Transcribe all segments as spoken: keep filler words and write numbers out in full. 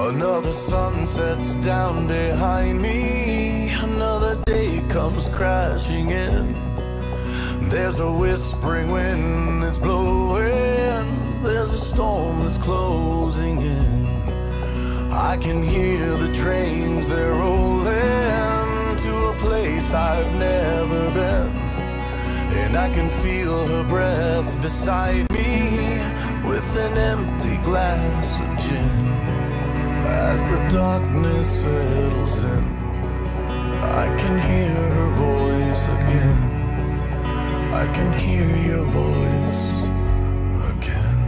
Another sun sets down behind me. Another day comes crashing in. There's a whispering wind that's blowing. There's a storm that's closing in. I can hear the trains, they're rolling to a place I've never been. And I can feel her breath beside me with an empty glass of gin. As the darkness settles in, I can hear her voice again. I can hear your voice again.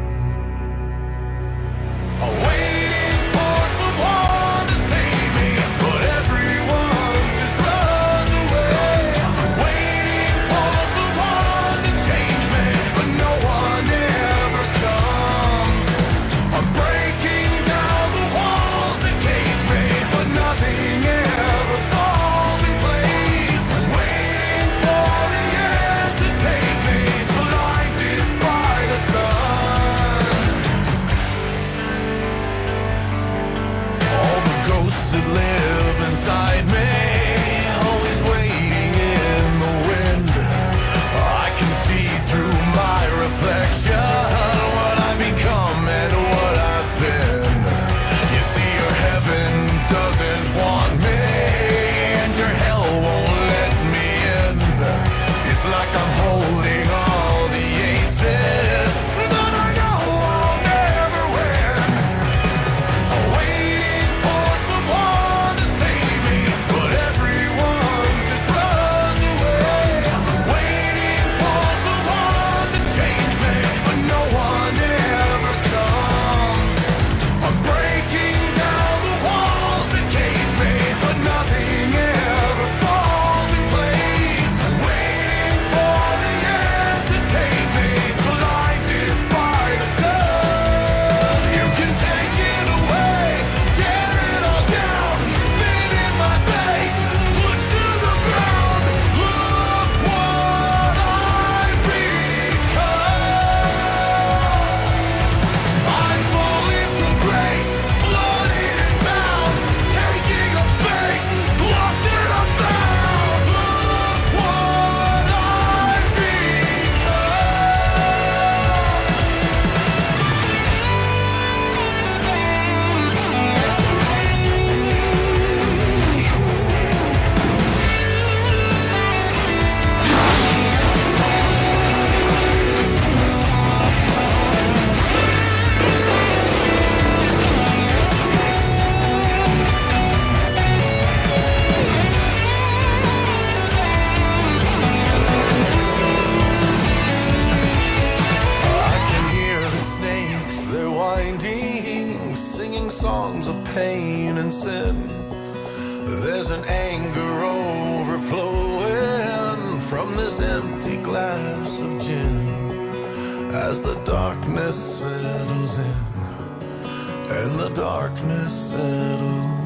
I'm waiting for someone to save me, but everyone just runs away. I'm waiting for someone to change me, but no one ever comes. I'm breaking down the walls that cage me, but nothing ever falls in place. I'm waiting for the end to take me, blinded by the sun. All the ghosts that live inside me, always waiting in the wind. I can see through my reflection what I've become and what I've been. You see, your heaven doesn't want me, and your hell won't let me in. It's like I'm holding all the aces, but I know I'll never win. I'm waiting for someone to save me, but everyone just runs away. I'm waiting for someone to change me, but no one ever comes. I'm breaking down the walls that cage me, but nothing ever falls in place. I'm waiting for the end to take me, blinded by the sun. You can take it away, tear it all down, spit in my face, push to the ground. Look what I've become. I'm falling from grace, blooded and bound, taking up space, lost and unfound. Look what I've I can hear the snakes, they're winding, singing songs of pain and sin. There's an anger overflowing from this empty glass of gin. As the darkness settles in, and the darkness settles